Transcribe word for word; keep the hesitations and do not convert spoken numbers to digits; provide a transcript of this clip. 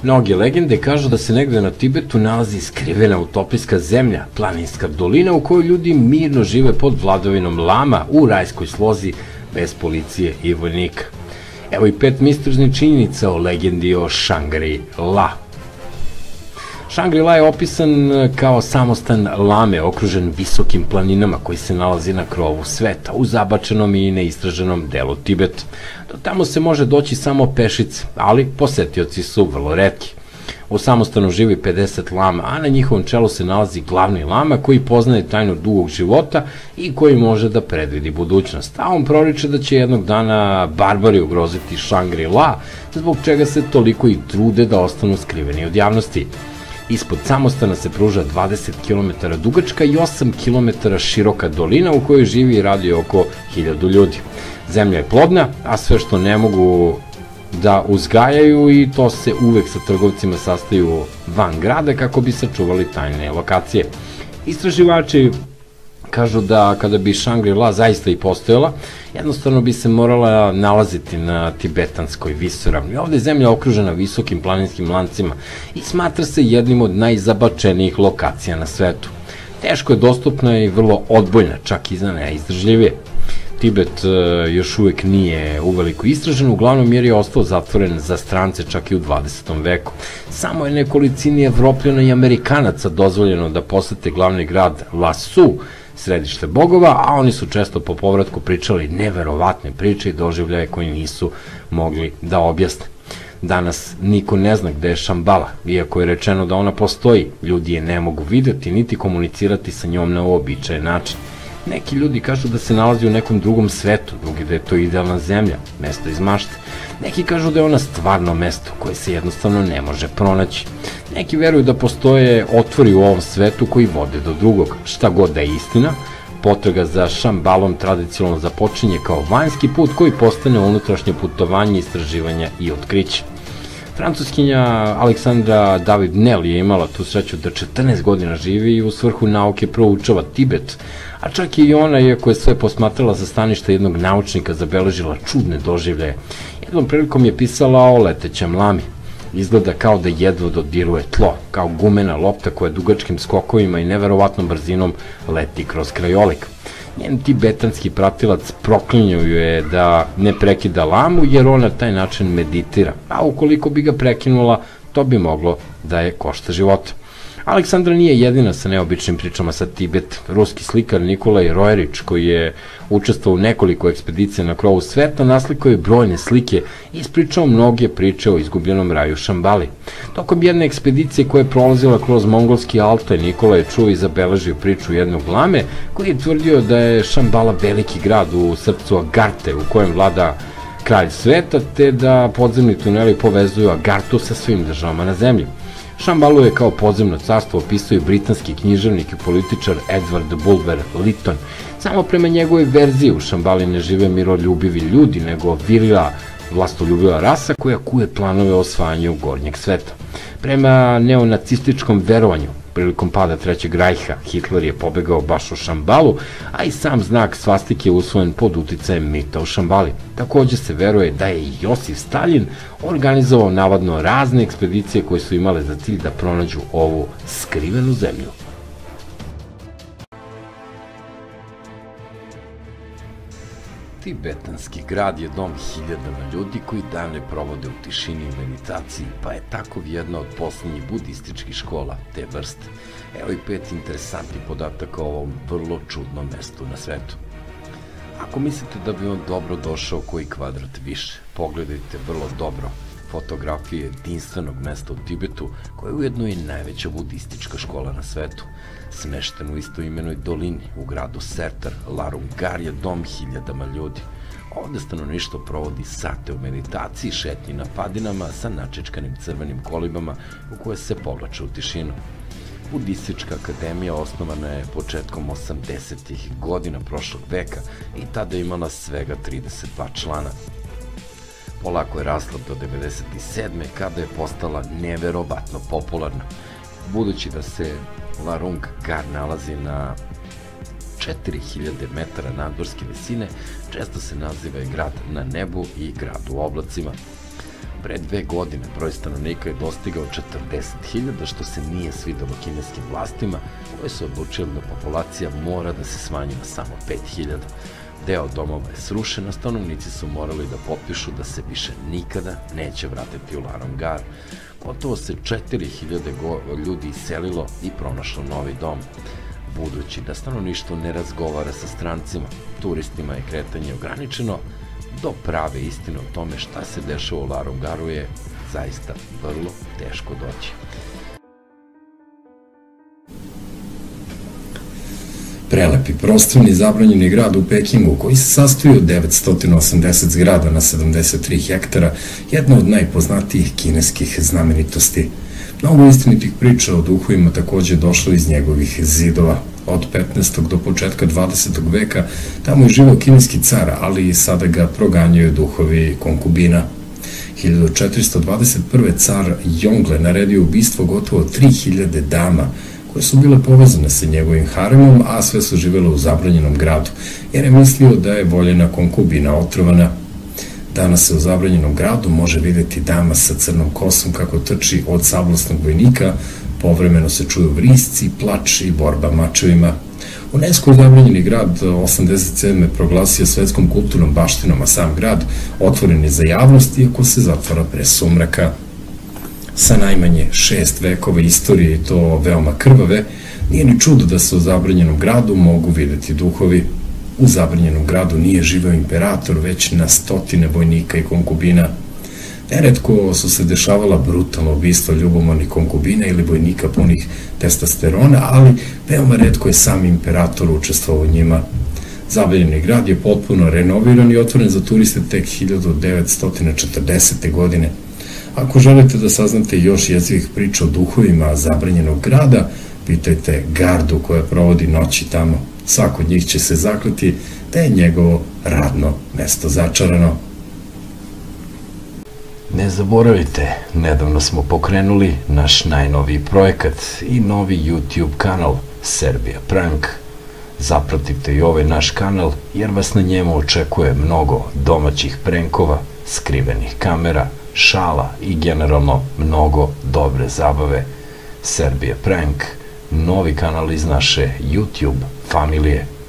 Mnoge legende kažu da se negde na Tibetu nalazi skrivena utopijska zemlja, planinska dolina u kojoj ljudi mirno žive pod vladavinom lama u rajskoj slozi bez policije i vojnika. Evo i pet misterioznih činjenica o legendi o Shangri-La. Shangri-La je opisan kao samostan lame okružen visokim planinama koji se nalazi na krovu sveta u zabačenom i neistraženom delu Tibeta. Do tamo se može doći samo pešice, ali posetioci su vrlo retki. U samostanu živi pedeset lama, a na njihovom čelu se nalazi glavni lama koji poznaje tajnu dugog života i koji može da predvidi budućnost. A on proriče da će jednog dana barbari ugroziti Shangri-La, zbog čega se toliko i trude da ostanu skriveni od javnosti. Ispod samostana se pruža dvadeset kilometara dugačka i osam kilometara široka dolina u kojoj živi i radi oko hiljadu ljudi. Zemlja je plodna, a sve što ne mogu da uzgajaju i to se uvek sa trgovcima sastaju van grada kako bi sačuvali tajne lokacije. Istraživači kažu da kada bi Shangri-La zaista i postojala, jednostavno bi se morala nalaziti na tibetanskoj visoravni. Ovde je zemlja okružena visokim planinskim lancima i smatra se jednim od najzabačenijih lokacija na svetu. Teško je dostupna i vrlo odbojna, čak i za najizdržljivije. Tibet još uvek nije uveliko istražen, uglavnom jer je ostao zatvoren za strance čak i u dvadesetom veku. Samo je nekolicini Evropljana i Amerikanaca dozvoljeno da posete glavni grad Lasu, središte bogova, a oni su često po povratku pričali neverovatne priče i doživljaje koji nisu mogli da objasne. Danas niko ne zna gde je Shambhala, iako je rečeno da ona postoji, ljudi je ne mogu videti niti komunicirati sa njom na uobičajen način. Neki ljudi kažu da se nalazi u nekom drugom svetu, drugi da je to idealna zemlja, mesto iz mašte. Neki kažu da je ona stvarno mesto koje se jednostavno ne može pronaći. Neki veruju da postoje otvori u ovom svetu koji vode do drugog. Šta god da je istina, potraga za Shambhalom tradicionalno započinje kao vanjski put koji postane unutrašnje putovanje, istraživanja i otkriće. Francuskinja Aleksandra David-Nel je imala tu sreću da četrnaest godina živi i u svrhu nauke proučava Tibet, a čak i ona, iako je sve posmatrala sa staništa jednog naučnika, zabeležila čudne doživljaje. Jednom prilikom je pisala o letećem lami. Izgleda kao da jedva dodiruje tlo, kao gumena lopta koja dugačkim skokovima i neverovatnom brzinom leti kroz krajolik. Njen tibetanski pratilac proklinjao je da ne prekida lamu jer ona na taj način meditira, a ukoliko bi ga prekinula, to bi moglo da je košta života. Aleksandra nije jedina sa neobičnim pričama sa Tibet. Ruski slikar Nikolaj Rojerić, koji je učestvovao u nekoliko ekspedicija na krovu sveta, naslikao je brojne slike i ispričao mnoge priče o izgubljenom raju Shambhali. Tokom jedne ekspedicije koja je prolazila kroz mongolski Altaj, Nikola je čuo i zabeležio priču jednog lame koji je tvrdio da je Shambhala veliki grad u srcu Agarte u kojem vlada kralj sveta, te da podzemni tuneli povezuju Agartu sa svim državama na zemlji. Shambhalu je kao podzemno carstvo opisao i britanski književnik i političar Edward Bulwer Lytton. Samo prema njegove verziji u Shambhali ne žive miroljubivi ljudi, nego virila vlastoljubiva rasa koja kuje planove o osvajanju gornjeg sveta. Prema neonacističkom verovanju, prilikom pada Trećeg rajha, Hitler je pobegao baš u Shambhalu, a i sam znak svastike je usvojen pod uticajem mita o Shambhali. Takođe se veruje da je i Josif Stalin organizovao navodno razne ekspedicije koje su imale za cilj da pronađu ovu skrivenu zemlju. Tibetanski grad je dom hiljadama ljudi koji dane provode u tišini i meditaciji, pa je tako jedna od poslednjih budističkih škola te vrste. Evo i pet interesantnih podataka o ovom vrlo čudnom mestu na svetu. Ako mislite da bi on dobro došao koji kvadrat više, pogledajte vrlo dobro fotografije jedinstvenog mesta u Tibetu, koja je ujedno i najveća budistička škola na svetu. Smešten u istoimenoj dolini u gradu Sertar, Larungar je dom hiljadama ljudi. Ovde stanovništvo provodi sate u meditaciji, šetnji na padinama sa načečkanim crvenim kolibama u koje se povlače u tišinu. Budistička akademija osnovana je početkom osamdesetih godina prošlog veka i tada je imala svega trideset dva člana. Polako je rasla do devedeset sedme kada je postala neverovatno popularna. Budući da se Larungar nalazi na četiri hiljade metara nadmorske visine, često se naziva i grad na nebu i grad u oblacima. Pre dve godine broj stanovnika je dostigao četrdeset hiljada, što se nije svidelo kineskim vlastima, koje su odlučili da populacija mora da se smanji na samo pet hiljada. Deo domova je srušen, a stanovnici su morali da potpišu da se više nikada neće vratiti u Larongar. Gotovo se četiri hiljade ljudi iselilo i pronašlo novi dom. Budući da stanovništvo ne razgovara sa strancima, turistima je kretanje ograničeno, do prave istine o tome šta se dešava u Larongaru je zaista vrlo teško doći. Prelepi, prostorni, zabranjeni grad u Pekingu, koji se sastoji od devetsto osamdeset zgrada na sedamdeset tri hektara, jedna od najpoznatijih kineskih znamenitosti. Mnogo istinitih priča o duhovima takođe došlo iz njegovih zidova. Od petnaestog do početka dvadesetog veka tamo je živao kineski car, ali i sada ga proganjaju duhovi konkubina. hiljadu četiristo dvadeset prve car Jongle naredio ubistvo gotovo tri hiljade dama, koje su bile povezane sa njegovim haremom, a sve su živele u zabranjenom gradu, jer je mislio da je voljena konkubina otrovana. Danas se u zabranjenom gradu može videti dama sa crnom kosom kako trči od sablasnog vojnika, povremeno se čuju vrisci, plač i borba mačevima. UNESCO je zabranjeni grad osamdeset sedme proglasio svetskom kulturnom baštinom, a sam grad otvoren je za javnost, iako se zatvara pre sumraka. Sa najmanje šest vekova istorije, i to veoma krvave, nije ni čudo da se u zabranjenom gradu mogu videti duhovi. U zabranjenom gradu nije živeo imperator, već na stotine vojnika i konkubina. Neretko su se dešavala brutalno ubistva ljubomornih konkubina ili vojnika punih testosterona, ali veoma retko je sam imperator učestvovao u njima. Zabranjeni grad je potpuno renoviran i otvoren za turiste tek hiljadu devetsto četrdesete. godine. Ako želite da saznate još jezivih priča o duhovima zabranjenog grada, pitajte gardu koja provodi noći tamo. Svako od njih će se zakleti da je njegovo radno mesto začarano. Ne zaboravite, nedavno smo pokrenuli naš najnoviji projekat i novi YouTube kanal Serbia Prank. Zapratite i ovaj naš kanal, jer vas na njemu očekuje mnogo domaćih prankova, skrivenih kamera, šala i generalno mnogo dobre zabave. Serbia Prank, novi kanal iz naše YouTube familije.